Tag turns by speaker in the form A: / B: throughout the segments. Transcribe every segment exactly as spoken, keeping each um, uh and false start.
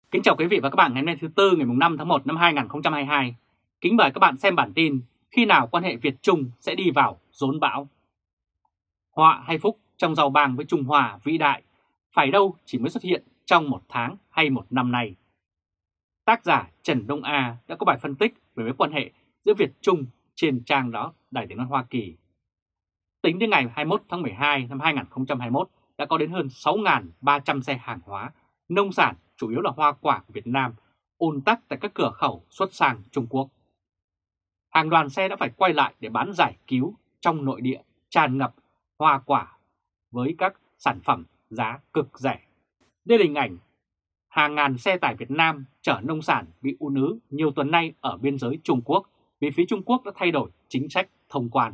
A: Kính chào quý vị và các bạn ngày hôm nay thứ Tư ngày năm tháng một năm hai nghìn không trăm hai mươi hai. Kính mời các bạn xem bản tin khi nào quan hệ Việt-Trung sẽ đi vào rốn bão. Họa hay phúc trong giao bang với Trung Hoa vĩ đại, phải đâu chỉ mới xuất hiện trong một tháng hay một năm nay. Tác giả Trần Đông A đã có bài phân tích về mối quan hệ giữa Việt-Trung trên trang đó Đài Tiếng nói Hoa Kỳ. Tính đến ngày hai mươi mốt tháng mười hai năm hai nghìn không trăm hai mươi mốt đã có đến hơn sáu nghìn ba trăm xe hàng hóa, nông sản chủ yếu là hoa quả của Việt Nam ùn tắc tại các cửa khẩu xuất sang Trung Quốc. Hàng đoàn xe đã phải quay lại để bán giải cứu trong nội địa tràn ngập hoa quả với các sản phẩm giá cực rẻ. Đây là hình ảnh hàng ngàn xe tải Việt Nam chở nông sản bị ùn ứ nhiều tuần nay ở biên giới Trung Quốc vì phía Trung Quốc đã thay đổi chính sách thông quan.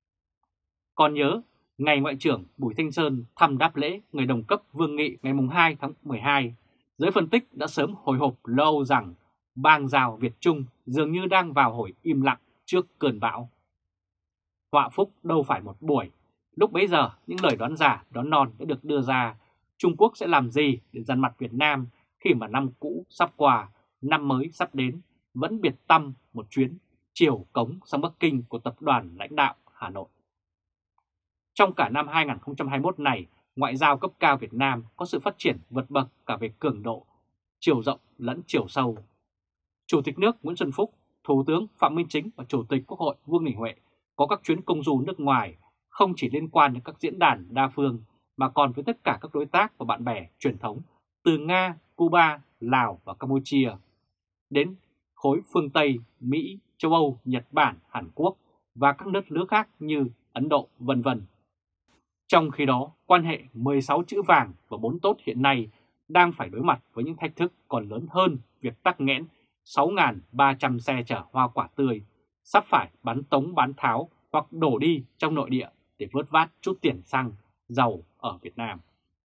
A: Còn nhớ, ngày Ngoại trưởng Bùi Thanh Sơn thăm đáp lễ người đồng cấp Vương Nghị ngày hai tháng mười hai, giới phân tích đã sớm hồi hộp lâu rằng bang giao Việt-Trung dường như đang vào hồi im lặng trước cơn bão. Họa phúc đâu phải một buổi, lúc bấy giờ những lời đoán già đoán non đã được đưa ra. Trung Quốc sẽ làm gì để dằn mặt Việt Nam khi mà năm cũ sắp qua, năm mới sắp đến, vẫn biệt tâm một chuyến chiều cống sang Bắc Kinh của tập đoàn lãnh đạo Hà Nội. Trong cả năm hai nghìn không trăm hai mươi mốt này, ngoại giao cấp cao Việt Nam có sự phát triển vượt bậc cả về cường độ, chiều rộng lẫn chiều sâu. Chủ tịch nước Nguyễn Xuân Phúc, Thủ tướng Phạm Minh Chính và Chủ tịch Quốc hội Vương Đình Huệ có các chuyến công du nước ngoài không chỉ liên quan đến các diễn đàn đa phương mà còn với tất cả các đối tác và bạn bè truyền thống từ Nga, Cuba, Lào và Campuchia đến khối phương Tây, Mỹ, châu Âu, Nhật Bản, Hàn Quốc và các nước nước khác như Ấn Độ, vân vân. Trong khi đó, quan hệ mười sáu chữ vàng và bốn tốt hiện nay đang phải đối mặt với những thách thức còn lớn hơn việc tắc nghẽn sáu nghìn ba trăm xe chở hoa quả tươi, sắp phải bán tống bán tháo hoặc đổ đi trong nội địa để vớt vát chút tiền xăng, dầu ở Việt Nam.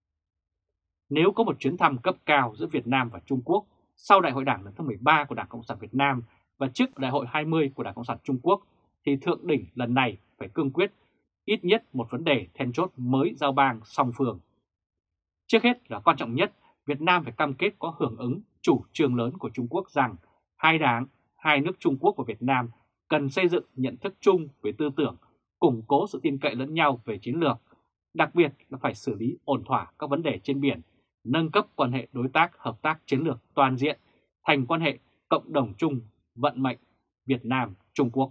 A: Nếu có một chuyến thăm cấp cao giữa Việt Nam và Trung Quốc sau Đại hội Đảng lần thứ mười ba của Đảng Cộng sản Việt Nam và trước Đại hội hai mươi của Đảng Cộng sản Trung Quốc, thì thượng đỉnh lần này phải cương quyết ít nhất một vấn đề then chốt mới giao bang song phương. Trước hết là quan trọng nhất, Việt Nam phải cam kết có hưởng ứng chủ trương lớn của Trung Quốc rằng hai đảng, hai nước Trung Quốc và Việt Nam cần xây dựng nhận thức chung về tư tưởng, củng cố sự tin cậy lẫn nhau về chiến lược, đặc biệt là phải xử lý ổn thỏa các vấn đề trên biển, nâng cấp quan hệ đối tác hợp tác chiến lược toàn diện thành quan hệ cộng đồng chung vận mệnh Việt Nam-Trung Quốc.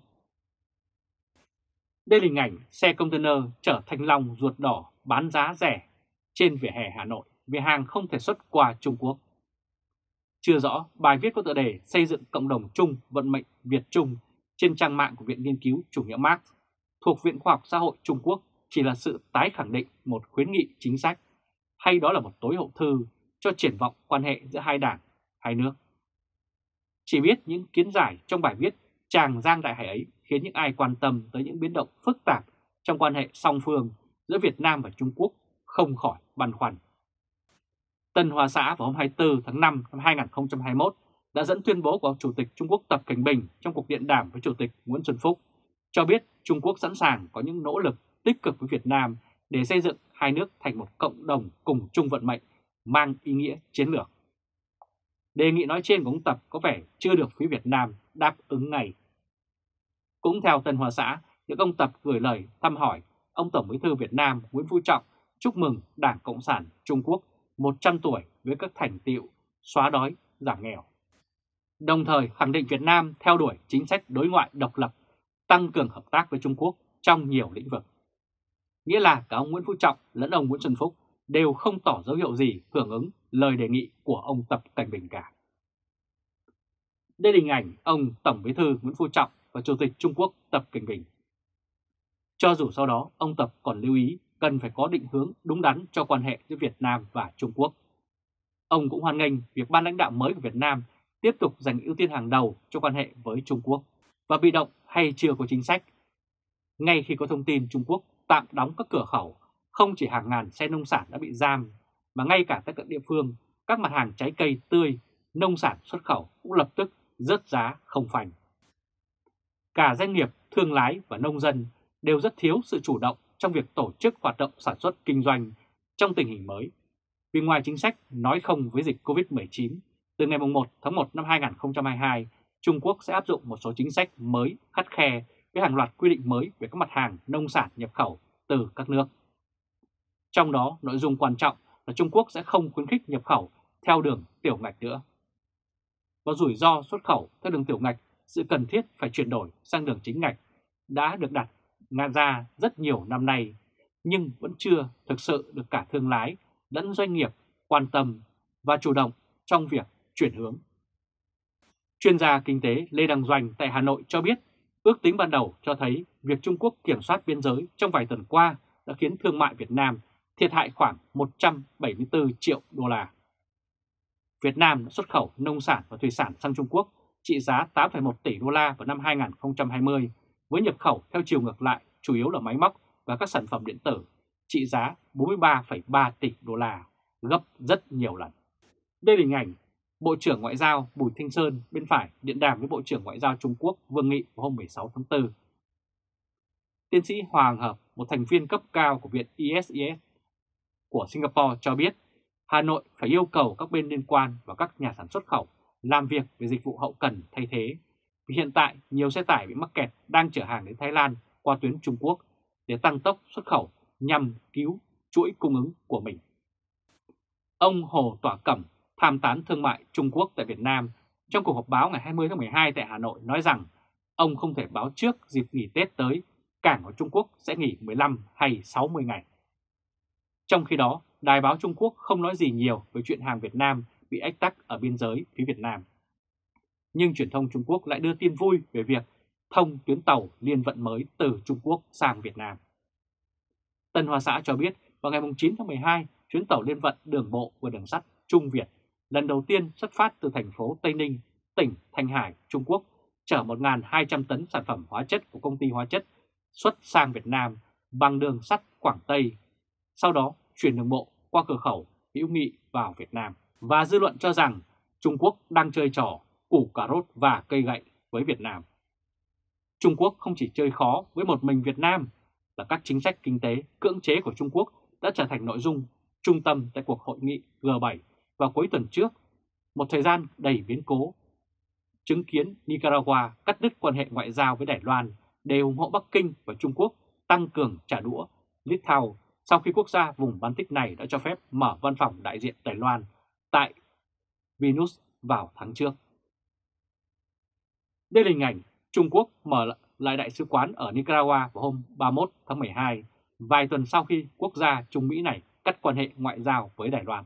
A: Đây là hình ảnh xe container chở thanh long ruột đỏ bán giá rẻ trên vỉa hè Hà Nội vì hàng không thể xuất qua Trung Quốc. Chưa rõ, bài viết có tựa đề xây dựng cộng đồng chung vận mệnh Việt-Trung trên trang mạng của Viện Nghiên cứu Chủ nghĩa Marx thuộc Viện Khoa học Xã hội Trung Quốc chỉ là sự tái khẳng định một khuyến nghị chính sách hay đó là một tối hậu thư cho triển vọng quan hệ giữa hai đảng, hai nước. Chỉ biết những kiến giải trong bài viết tràng giang đại hải ấy khiến những ai quan tâm tới những biến động phức tạp trong quan hệ song phương giữa Việt Nam và Trung Quốc không khỏi băn khoăn. Tân Hoa Xã vào hôm hai mươi tư tháng năm năm hai nghìn không trăm hai mươi mốt đã dẫn tuyên bố của ông Chủ tịch Trung Quốc Tập Cảnh Bình trong cuộc điện đàm với Chủ tịch Nguyễn Xuân Phúc, cho biết Trung Quốc sẵn sàng có những nỗ lực tích cực với Việt Nam để xây dựng hai nước thành một cộng đồng cùng chung vận mệnh mang ý nghĩa chiến lược. Đề nghị nói trên của ông Tập có vẻ chưa được phía Việt Nam đáp ứng ngay. Cũng theo Tân Hoa Xã, những ông Tập gửi lời thăm hỏi ông Tổng Bí thư Việt Nam Nguyễn Phú Trọng chúc mừng Đảng Cộng sản Trung Quốc một trăm tuổi với các thành tựu xóa đói, giảm nghèo. Đồng thời khẳng định Việt Nam theo đuổi chính sách đối ngoại độc lập, tăng cường hợp tác với Trung Quốc trong nhiều lĩnh vực. Nghĩa là cả ông Nguyễn Phú Trọng lẫn ông Nguyễn Xuân Phúc đều không tỏ dấu hiệu gì hưởng ứng lời đề nghị của ông Tập Cảnh Bình cả. Đây là hình ảnh ông Tổng Bí thư Nguyễn Phú Trọng và Chủ tịch Trung Quốc Tập Cảnh Bình. Cho dù sau đó ông Tập còn lưu ý cần phải có định hướng đúng đắn cho quan hệ giữa Việt Nam và Trung Quốc. Ông cũng hoan nghênh việc ban lãnh đạo mới của Việt Nam tiếp tục dành ưu tiên hàng đầu cho quan hệ với Trung Quốc và bị động hay chưa có chính sách. Ngay khi có thông tin Trung Quốc tạm đóng các cửa khẩu, không chỉ hàng ngàn xe nông sản đã bị giam, mà ngay cả tại các địa phương, các mặt hàng trái cây tươi, nông sản xuất khẩu cũng lập tức rớt giá không phanh. Cả doanh nghiệp, thương lái và nông dân đều rất thiếu sự chủ động trong việc tổ chức hoạt động sản xuất kinh doanh trong tình hình mới. Vì ngoài chính sách nói không với dịch Covid mười chín, Từ ngày một tháng một năm hai nghìn không trăm hai mươi hai, Trung Quốc sẽ áp dụng một số chính sách mới khắt khe với hàng loạt quy định mới về các mặt hàng nông sản nhập khẩu từ các nước. Trong đó, nội dung quan trọng là Trung Quốc sẽ không khuyến khích nhập khẩu theo đường tiểu ngạch nữa. Và rủi ro xuất khẩu theo đường tiểu ngạch, sự cần thiết phải chuyển đổi sang đường chính ngạch đã được đặt ra rất nhiều năm nay, nhưng vẫn chưa thực sự được cả thương lái lẫn doanh nghiệp quan tâm và chủ động trong việc chuyển hướng. Chuyên gia kinh tế Lê Đăng Doanh tại Hà Nội cho biết, ước tính ban đầu cho thấy việc Trung Quốc kiểm soát biên giới trong vài tuần qua đã khiến thương mại Việt Nam thiệt hại khoảng một trăm bảy mươi tư triệu đô la. Việt Nam đã xuất khẩu nông sản và thủy sản sang Trung Quốc trị giá tám phẩy một tỷ đô la vào năm hai nghìn không trăm hai mươi, với nhập khẩu theo chiều ngược lại chủ yếu là máy móc và các sản phẩm điện tử trị giá bốn mươi ba phẩy ba tỷ đô la, gấp rất nhiều lần. Đây là hình ảnh Bộ trưởng Ngoại giao Bùi Thanh Sơn bên phải điện đàm với Bộ trưởng Ngoại giao Trung Quốc Vương Nghị vào hôm mười sáu tháng tư. Tiến sĩ Hoàng Hợp, một thành viên cấp cao của Viện i ét i ét của Singapore cho biết, Hà Nội phải yêu cầu các bên liên quan và các nhà sản xuất khẩu làm việc về dịch vụ hậu cần thay thế, vì hiện tại nhiều xe tải bị mắc kẹt đang chở hàng đến Thái Lan qua tuyến Trung Quốc để tăng tốc xuất khẩu nhằm cứu chuỗi cung ứng của mình. Ông Hồ Tỏa Cẩm, tham tán thương mại Trung Quốc tại Việt Nam, trong cuộc họp báo ngày hai mươi tháng mười hai tại Hà Nội nói rằng ông không thể báo trước dịp nghỉ Tết tới cảng của Trung Quốc sẽ nghỉ mười lăm hay sáu mươi ngày. Trong khi đó, Đài báo Trung Quốc không nói gì nhiều về chuyện hàng Việt Nam bị ách tắc ở biên giới phía Việt Nam. Nhưng truyền thông Trung Quốc lại đưa tin vui về việc thông tuyến tàu liên vận mới từ Trung Quốc sang Việt Nam. Tân Hoa Xã cho biết vào ngày chín tháng mười hai, chuyến tàu liên vận đường bộ và đường sắt Trung Việt lần đầu tiên xuất phát từ thành phố Tây Ninh, tỉnh Thanh Hải, Trung Quốc, chở một nghìn hai trăm tấn sản phẩm hóa chất của công ty hóa chất xuất sang Việt Nam bằng đường sắt Quảng Tây, sau đó chuyển đường bộ qua cửa khẩu Hữu Nghị vào Việt Nam. Và dư luận cho rằng Trung Quốc đang chơi trò củ cà rốt và cây gậy với Việt Nam. Trung Quốc không chỉ chơi khó với một mình Việt Nam, là các chính sách kinh tế cưỡng chế của Trung Quốc đã trở thành nội dung trung tâm tại cuộc hội nghị G bảy vào cuối tuần trước, một thời gian đầy biến cố. Chứng kiến Nicaragua cắt đứt quan hệ ngoại giao với Đài Loan để ủng hộ Bắc Kinh và Trung Quốc tăng cường trả đũa Litau sau khi quốc gia vùng Baltic này đã cho phép mở văn phòng đại diện Đài Loan tại Vilnius vào tháng trước. Đây là hình ảnh Trung Quốc mở lại đại sứ quán ở Nicaragua vào hôm ba mươi mốt tháng mười hai, vài tuần sau khi quốc gia Trung Mỹ này cắt quan hệ ngoại giao với Đài Loan.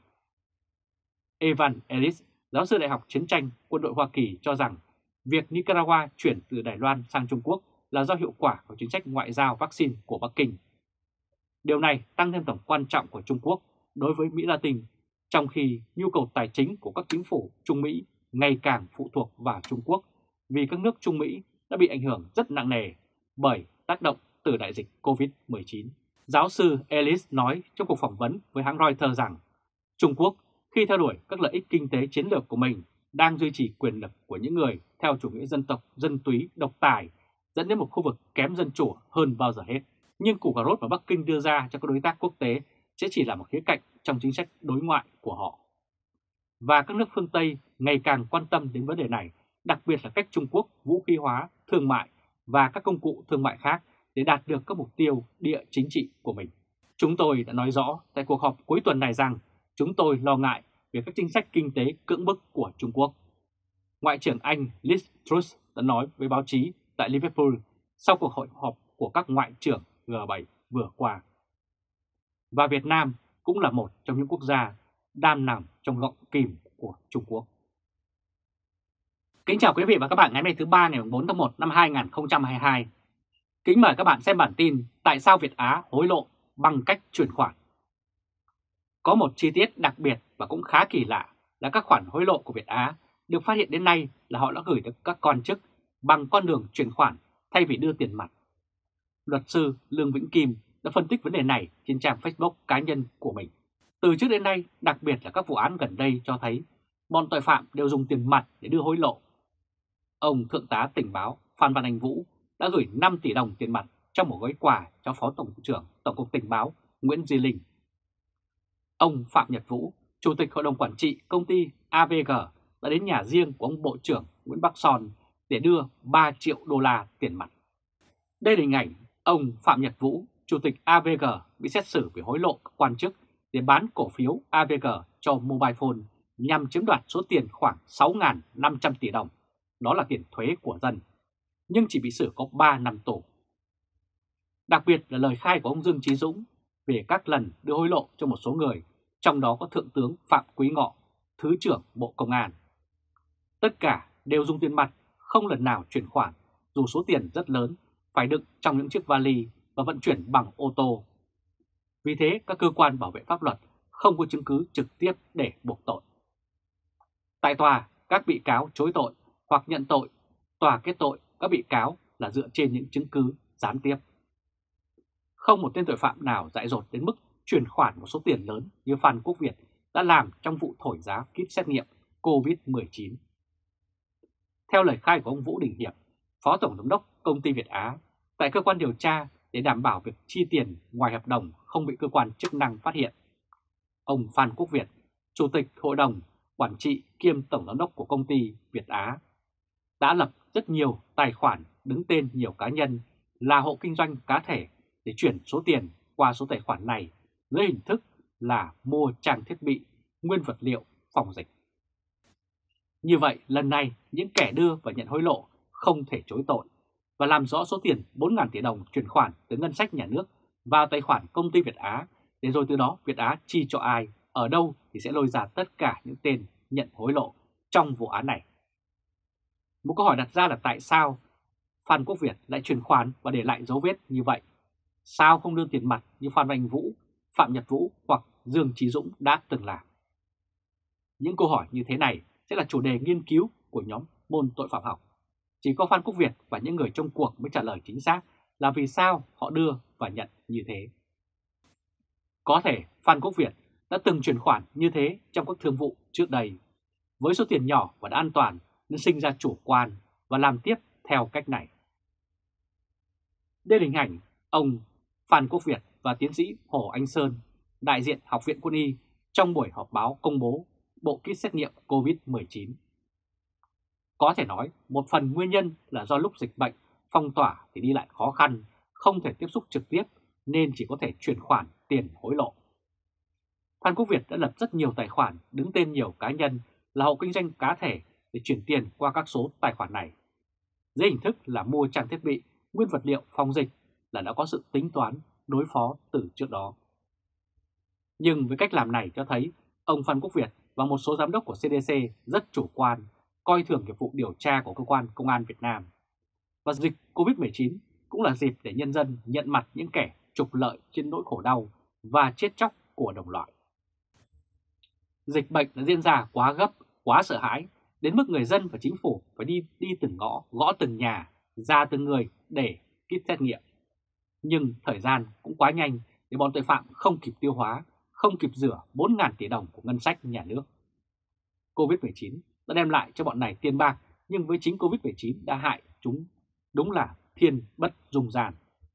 A: Evan Ellis, giáo sư Đại học Chiến tranh Quân đội Hoa Kỳ cho rằng việc Nicaragua chuyển từ Đài Loan sang Trung Quốc là do hiệu quả của chính sách ngoại giao vaccine của Bắc Kinh. Điều này tăng thêm tầm quan trọng của Trung Quốc đối với Mỹ Latin, trong khi nhu cầu tài chính của các chính phủ Trung Mỹ ngày càng phụ thuộc vào Trung Quốc vì các nước Trung Mỹ đã bị ảnh hưởng rất nặng nề bởi tác động từ đại dịch Covid mười chín. Giáo sư Ellis nói trong cuộc phỏng vấn với hãng Reuters rằng Trung Quốc khi theo đuổi các lợi ích kinh tế chiến lược của mình đang duy trì quyền lực của những người theo chủ nghĩa dân tộc, dân túy, độc tài, dẫn đến một khu vực kém dân chủ hơn bao giờ hết. Nhưng củ cà rốt mà Bắc Kinh đưa ra cho các đối tác quốc tế sẽ chỉ là một khía cạnh trong chính sách đối ngoại của họ. Và các nước phương Tây ngày càng quan tâm đến vấn đề này, đặc biệt là cách Trung Quốc vũ khí hóa, thương mại và các công cụ thương mại khác để đạt được các mục tiêu địa chính trị của mình. Chúng tôi đã nói rõ tại cuộc họp cuối tuần này rằng chúng tôi lo ngại về các chính sách kinh tế cưỡng bức của Trung Quốc. Ngoại trưởng Anh Liz Truss đã nói với báo chí tại Liverpool sau cuộc hội họp của các ngoại trưởng G bảy vừa qua. Và Việt Nam cũng là một trong những quốc gia đang nằm trong gọng kìm của Trung Quốc. Kính chào quý vị và các bạn ngày hôm nay thứ ba ngày bốn tháng một năm hai nghìn không trăm hai mươi hai. Kính mời các bạn xem bản tin tại sao Việt Á hối lộ bằng cách chuyển khoản. Có một chi tiết đặc biệt và cũng khá kỳ lạ là các khoản hối lộ của Việt Á được phát hiện đến nay là họ đã gửi được các quan chức bằng con đường chuyển khoản thay vì đưa tiền mặt. Luật sư Lương Vĩnh Kim đã phân tích vấn đề này trên trang Facebook cá nhân của mình. Từ trước đến nay, đặc biệt là các vụ án gần đây cho thấy bọn tội phạm đều dùng tiền mặt để đưa hối lộ. Ông Thượng tá Tình báo Phan Văn Anh Vũ đã gửi năm tỷ đồng tiền mặt trong một gói quà cho Phó Tổng cục trưởng Tổng cục Tình báo Nguyễn Duy Linh. Ông Phạm Nhật Vũ, Chủ tịch Hội đồng Quản trị Công ty a vê giê đã đến nhà riêng của ông Bộ trưởng Nguyễn Bắc Son để đưa ba triệu đô la tiền mặt. Đây là hình ảnh ông Phạm Nhật Vũ, Chủ tịch a vê giê bị xét xử vì hối lộ các quan chức để bán cổ phiếu a vê giê cho Mobile Phone nhằm chiếm đoạt số tiền khoảng sáu nghìn năm trăm tỷ đồng, đó là tiền thuế của dân, nhưng chỉ bị xử có ba năm tù. Đặc biệt là lời khai của ông Dương Chí Dũng về các lần đưa hối lộ cho một số người, trong đó có Thượng tướng Phạm Quý Ngọ, Thứ trưởng Bộ Công an. Tất cả đều dùng tiền mặt, không lần nào chuyển khoản, dù số tiền rất lớn, phải đựng trong những chiếc vali và vận chuyển bằng ô tô. Vì thế, các cơ quan bảo vệ pháp luật không có chứng cứ trực tiếp để buộc tội. Tại tòa, các bị cáo chối tội hoặc nhận tội, tòa kết tội các bị cáo là dựa trên những chứng cứ gián tiếp. Không một tên tội phạm nào dại dột đến mức chuyển khoản một số tiền lớn như Phan Quốc Việt đã làm trong vụ thổi giá kit xét nghiệm Covid mười chín. Theo lời khai của ông Vũ Đình Hiệp, Phó Tổng Giám đốc Công ty Việt Á, tại cơ quan điều tra để đảm bảo việc chi tiền ngoài hợp đồng không bị cơ quan chức năng phát hiện, ông Phan Quốc Việt, Chủ tịch Hội đồng Quản trị kiêm Tổng Giám đốc của Công ty Việt Á, đã lập rất nhiều tài khoản đứng tên nhiều cá nhân là hộ kinh doanh cá thể để chuyển số tiền qua số tài khoản này dưới hình thức là mua trang thiết bị, nguyên vật liệu phòng dịch. Như vậy, lần này những kẻ đưa và nhận hối lộ không thể chối tội và làm rõ số tiền bốn nghìn tỷ đồng chuyển khoản từ ngân sách nhà nước vào tài khoản Công ty Việt Á, để rồi từ đó Việt Á chi cho ai, ở đâu thì sẽ lôi ra tất cả những tên nhận hối lộ trong vụ án này. Một câu hỏi đặt ra là tại sao Phan Quốc Việt lại chuyển khoản và để lại dấu vết như vậy? Sao không đưa tiền mặt như Phan Anh Vũ, Phạm Nhật Vũ hoặc Dương Chí Dũng đã từng làm? Những câu hỏi như thế này sẽ là chủ đề nghiên cứu của nhóm môn tội phạm học. Chỉ có Phan Quốc Việt và những người trong cuộc mới trả lời chính xác là vì sao họ đưa và nhận như thế. Có thể Phan Quốc Việt đã từng chuyển khoản như thế trong các thương vụ trước đây, với số tiền nhỏ và đã an toàn nên sinh ra chủ quan và làm tiếp theo cách này. Đây là hình ảnh ông Phan Quốc Việt và tiến sĩ Hồ Anh Sơn, đại diện Học viện Quân y, trong buổi họp báo công bố bộ kit xét nghiệm Covid mười chín. Có thể nói một phần nguyên nhân là do lúc dịch bệnh phong tỏa thì đi lại khó khăn, không thể tiếp xúc trực tiếp nên chỉ có thể chuyển khoản tiền hối lộ. Phan Quốc Việt đã lập rất nhiều tài khoản đứng tên nhiều cá nhân là hộ kinh doanh cá thể để chuyển tiền qua các số tài khoản này. Dưới hình thức là mua trang thiết bị, nguyên vật liệu phòng dịch là đã có sự tính toán đối phó từ trước đó. Nhưng với cách làm này cho thấy ông Phan Quốc Việt và một số giám đốc của xê đê xê rất chủ quan, coi thường nghiệp vụ điều tra của cơ quan công an Việt Nam. Và dịch Covid mười chín cũng là dịp để nhân dân nhận mặt những kẻ trục lợi trên nỗi khổ đau và chết chóc của đồng loại. Dịch bệnh đã diễn ra quá gấp, quá sợ hãi, đến mức người dân và chính phủ phải đi đi từng ngõ, gõ từng nhà, ra từng người để kit xét nghiệm. Nhưng thời gian cũng quá nhanh để bọn tội phạm không kịp tiêu hóa, không kịp rửa bốn nghìn tỷ đồng của ngân sách nhà nước. Covid mười chín đã đem lại cho bọn này tiền bạc, nhưng với chính Covid mười chín đã hại chúng đúng là thiên bất dung gian.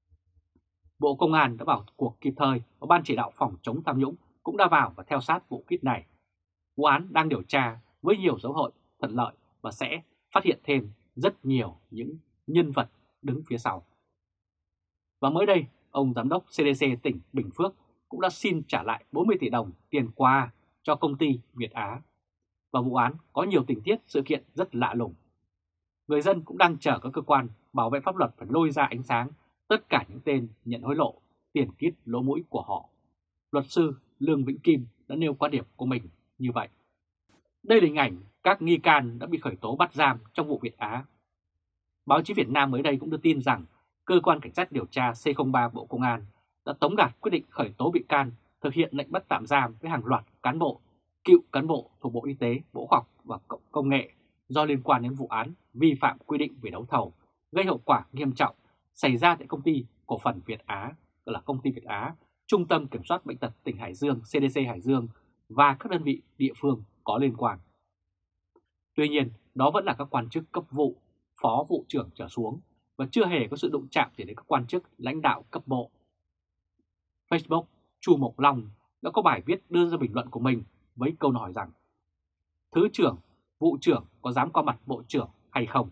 A: Bộ Công an đã vào cuộc kịp thời và Ban chỉ đạo phòng chống tham nhũng cũng đã vào và theo sát vụ kit này. Vụ án đang điều tra với nhiều dấu hiệu thuận lợi và sẽ phát hiện thêm rất nhiều những nhân vật đứng phía sau. Và mới đây, ông Giám đốc xê đê xê tỉnh Bình Phước cũng đã xin trả lại bốn mươi tỷ đồng tiền quà cho công ty Việt Á. Và vụ án có nhiều tình tiết sự kiện rất lạ lùng. Người dân cũng đang chờ các cơ quan bảo vệ pháp luật phải lôi ra ánh sáng tất cả những tên nhận hối lộ, tiền kit lỗ mũi của họ. Luật sư Lương Vĩnh Kim đã nêu quan điểm của mình như vậy. Đây là hình ảnh các nghi can đã bị khởi tố bắt giam trong vụ Việt Á. Báo chí Việt Nam mới đây cũng đưa tin rằng Cơ quan Cảnh sát điều tra xê không ba Bộ Công an đã tống đạt quyết định khởi tố bị can, thực hiện lệnh bắt tạm giam với hàng loạt cán bộ, cựu cán bộ thuộc Bộ Y tế, Bộ Khoa học và Công nghệ do liên quan đến vụ án vi phạm quy định về đấu thầu gây hậu quả nghiêm trọng xảy ra tại Công ty Cổ phần Việt Á, tức là Công ty Việt Á, Trung tâm Kiểm soát Bệnh tật tỉnh Hải Dương xê đê xê Hải Dương và các đơn vị địa phương có liên quan. Tuy nhiên, đó vẫn là các quan chức cấp vụ, phó vụ trưởng trở xuống và chưa hề có sự đụng chạm gì đến các quan chức lãnh đạo cấp bộ. Facebook Chu Mộc Long đã có bài viết đưa ra bình luận của mình với câu hỏi rằng Thứ trưởng vụ trưởng có dám qua mặt bộ trưởng hay không.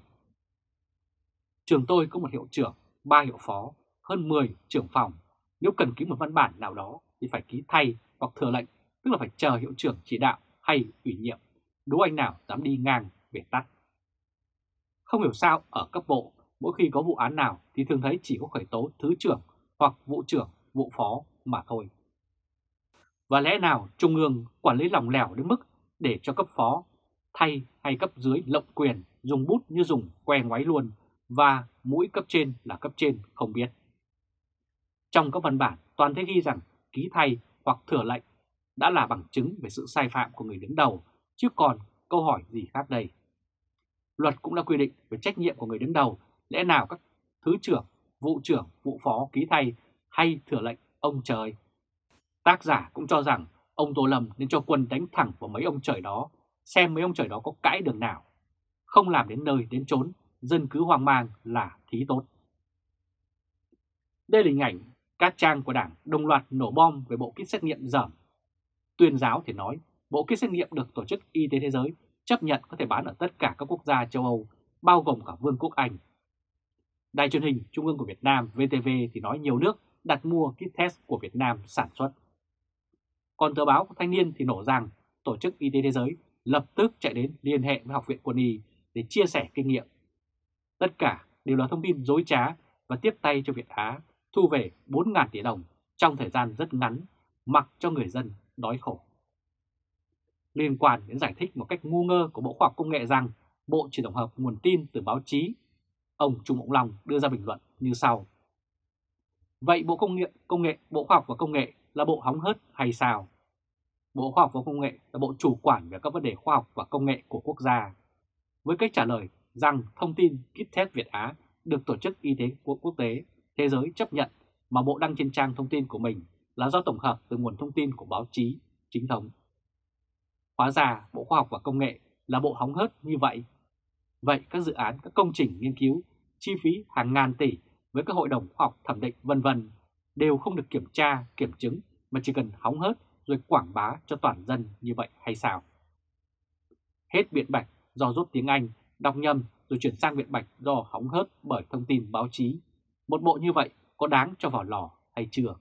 A: Trường tôi có một hiệu trưởng, ba hiệu phó, hơn mười trưởng phòng. Nếu cần ký một văn bản nào đó thì phải ký thay hoặc thừa lệnh, tức là phải chờ hiệu trưởng chỉ đạo hay ủy nhiệm. Đố anh nào dám đi ngang về tắt. Không hiểu sao ở cấp bộ, mỗi khi có vụ án nào thì thường thấy chỉ có khởi tố thứ trưởng hoặc vụ trưởng, vụ phó mà thôi. Và lẽ nào Trung ương quản lý lỏng lẻo đến mức để cho cấp phó thay hay cấp dưới lộng quyền, dùng bút như dùng que ngoáy luôn, và mũi cấp trên là cấp trên không biết. Trong các văn bản toàn thấy ghi rằng ký thay hoặc thừa lệnh đã là bằng chứng về sự sai phạm của người đứng đầu, chứ còn câu hỏi gì khác đây. Luật cũng đã quy định về trách nhiệm của người đứng đầu, lẽ nào các thứ trưởng, vụ trưởng, vụ phó ký thay hay thừa lệnh ông trời. Tác giả cũng cho rằng ông Tô Lâm nên cho quân đánh thẳng vào mấy ông trời đó, xem mấy ông trời đó có cãi đường nào. Không làm đến nơi đến chốn, dân cứ hoang mang là thí tốt. Đây là hình ảnh các trang của Đảng đồng loạt nổ bom về bộ kit xét nghiệm dởm. Tuyên giáo thì nói bộ kit xét nghiệm được Tổ chức Y tế Thế giới chấp nhận có thể bán ở tất cả các quốc gia châu Âu, bao gồm cả Vương quốc Anh. Đài truyền hình Trung ương của Việt Nam vê tê vê thì nói nhiều nước đặt mua kit test của Việt Nam sản xuất. Còn tờ báo Thanh niên thì nổ rằng Tổ chức Y tế Thế giới lập tức chạy đến liên hệ với Học viện Quân y để chia sẻ kinh nghiệm. Tất cả đều là thông tin dối trá và tiếp tay cho Việt Á thu về bốn nghìn tỷ đồng trong thời gian rất ngắn, mặc cho người dân đói khổ. Liên quan đến giải thích một cách ngu ngơ của Bộ Khoa học Công nghệ rằng Bộ chỉ tổng hợp nguồn tin từ báo chí, ông Trung Mộng Long đưa ra bình luận như sau. Vậy Bộ Công nghệ, Công nghệ, Bộ Khoa học và Công nghệ là bộ hóng hớt hay sao? Bộ Khoa học và Công nghệ là bộ chủ quản về các vấn đề khoa học và công nghệ của quốc gia. Với cách trả lời rằng thông tin kit test Việt Á được Tổ chức Y tế Quốc tế Thế giới chấp nhận mà Bộ đăng trên trang thông tin của mình là do tổng hợp từ nguồn thông tin của báo chí chính thống. Hóa ra Bộ Khoa học và Công nghệ là bộ hóng hớt như vậy. Vậy các dự án, các công trình nghiên cứu, chi phí hàng ngàn tỷ với các hội đồng khoa học thẩm định vân vân đều không được kiểm tra, kiểm chứng mà chỉ cần hóng hớt rồi quảng bá cho toàn dân như vậy hay sao? Hết biện bạch do rốt tiếng Anh, đọc nhầm rồi chuyển sang biện bạch do hóng hớt bởi thông tin báo chí. Một bộ như vậy có đáng cho vào lò hay chưa?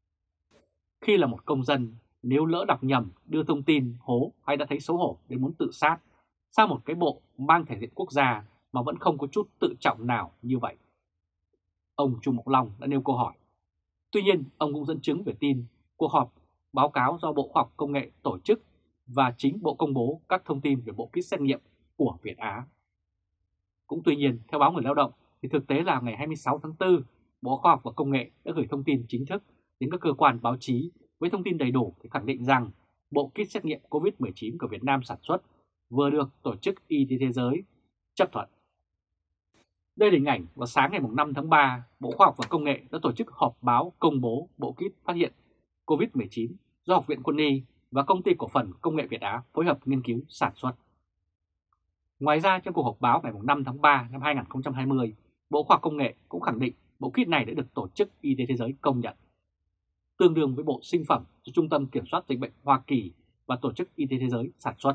A: Khi là một công dân, nếu lỡ đọc nhầm, đưa thông tin hố hay đã thấy xấu hổ đến muốn tự sát, sao một cái bộ mang thể diện quốc gia mà vẫn không có chút tự trọng nào như vậy? Ông Trung Mộng Long đã nêu câu hỏi. Tuy nhiên, ông cũng dẫn chứng về tin cuộc họp báo cáo do Bộ Khoa học Công nghệ tổ chức và chính Bộ công bố các thông tin về bộ kit xét nghiệm của Việt Á. Cũng tuy nhiên, theo báo Người Lao động, thì thực tế là ngày hai mươi sáu tháng tư, Bộ Khoa học và Công nghệ đã gửi thông tin chính thức đến các cơ quan báo chí với thông tin đầy đủ để khẳng định rằng bộ kit xét nghiệm Covid mười chín của Việt Nam sản xuất vừa được Tổ chức Y tế Thế giới chấp thuận. Đây là hình ảnh vào sáng ngày năm tháng ba, Bộ Khoa học và Công nghệ đã tổ chức họp báo công bố bộ kit phát hiện Covid mười chín do Học viện Quân y và Công ty Cổ phần Công nghệ Việt Á phối hợp nghiên cứu sản xuất. Ngoài ra, trong cuộc họp báo ngày năm tháng ba năm hai nghìn không trăm hai mươi, Bộ Khoa học Công nghệ cũng khẳng định bộ kit này đã được Tổ chức Y tế Thế giới công nhận, tương đương với bộ sinh phẩm do Trung tâm Kiểm soát Dịch bệnh Hoa Kỳ và Tổ chức Y tế Thế giới sản xuất.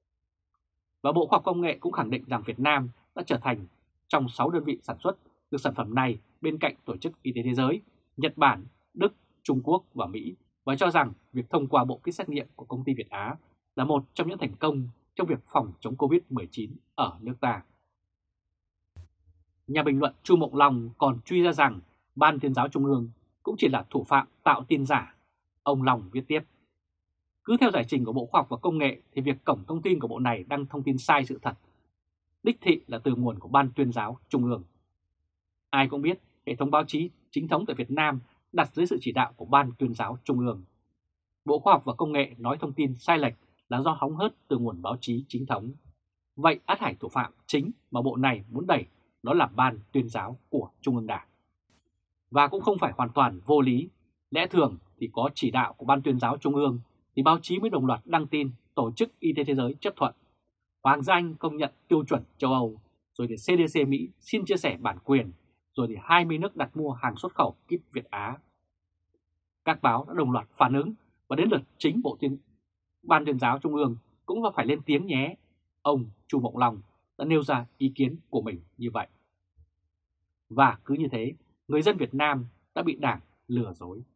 A: Và Bộ Khoa học Công nghệ cũng khẳng định rằng Việt Nam đã trở thành trong sáu đơn vị sản xuất được sản phẩm này bên cạnh Tổ chức Y tế Thế giới, Nhật Bản, Đức, Trung Quốc và Mỹ, và cho rằng việc thông qua bộ kit xét nghiệm của công ty Việt Á là một trong những thành công trong việc phòng chống Covid mười chín ở nước ta. Nhà bình luận Chu Mộng Long còn truy ra rằng Ban Tuyên giáo Trung ương cũng chỉ là thủ phạm tạo tin giả. Ông Long viết tiếp. Cứ theo giải trình của Bộ Khoa học và Công nghệ thì việc cổng thông tin của bộ này đăng thông tin sai sự thật, đích thị là từ nguồn của Ban Tuyên giáo Trung ương. Ai cũng biết hệ thống báo chí chính thống tại Việt Nam đặt dưới sự chỉ đạo của Ban Tuyên giáo Trung ương. Bộ Khoa học và Công nghệ nói thông tin sai lệch là do hóng hớt từ nguồn báo chí chính thống. Vậy át hẳn thủ phạm chính mà bộ này muốn đẩy đó là Ban Tuyên giáo của Trung ương Đảng. Và cũng không phải hoàn toàn vô lý. Lẽ thường thì có chỉ đạo của Ban Tuyên giáo Trung ương thì báo chí mới đồng loạt đăng tin Tổ chức Y tế Thế giới chấp thuận, Hoàng gia Anh công nhận tiêu chuẩn châu Âu, rồi thì xê đê xê Mỹ xin chia sẻ bản quyền, rồi thì hai mươi nước đặt mua hàng xuất khẩu kit Việt Á. Các báo đã đồng loạt phản ứng và đến lượt chính Bộ Tuyên Ban Tuyên giáo Trung ương cũng phải lên tiếng nhé. ông Chu Mộng Long đã nêu ra ý kiến của mình như vậy. Và cứ như thế, người dân Việt Nam đã bị Đảng lừa dối.